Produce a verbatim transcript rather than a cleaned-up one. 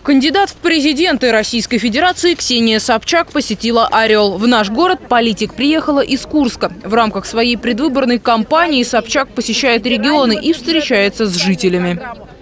Кандидат в президенты Российской Федерации Ксения Собчак посетила Орел. В наш город политик приехала из Курска. В рамках своей предвыборной кампании Собчак посещает регионы и встречается с жителями.